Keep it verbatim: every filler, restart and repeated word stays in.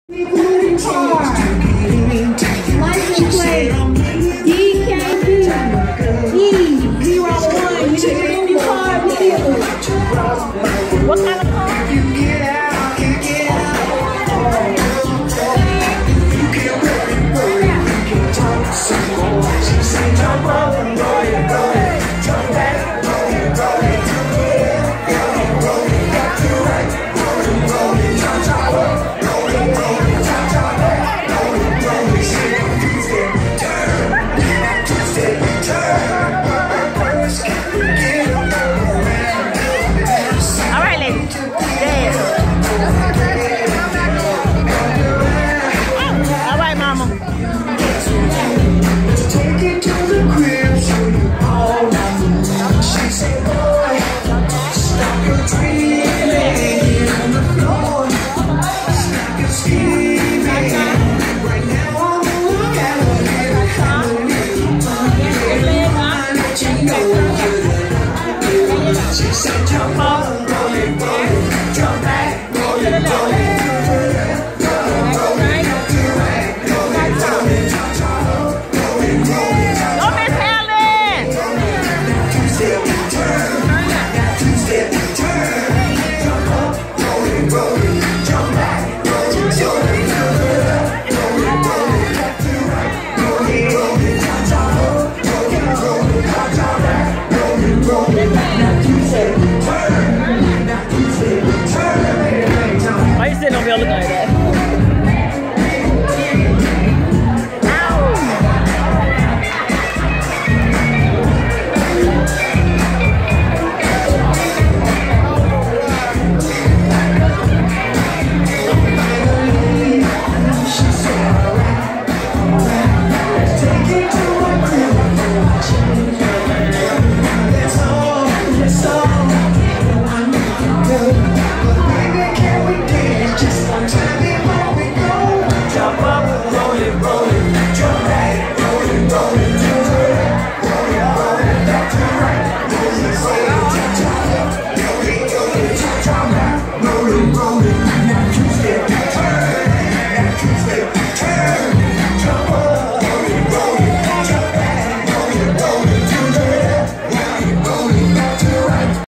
License plate D K B E zero one. You need to move your car with you. What kind of car? You get out, you get out. You can't rip it, roll it. You can't talk some more. She say jump up and roll it, roll it. Jump back, roll it, roll it. Jump it, roll it, roll it. Got to right, roll it, roll it. Jump top up, roll it, roll it. Jump top back, roll it, roll it. Shit, twist it, turn, twist it, turn. All right, ladies. Dance. All right, mama. Take it to the crib, show you all I know. She said, boy, stop your dreaming on the floor. Stop your scheming.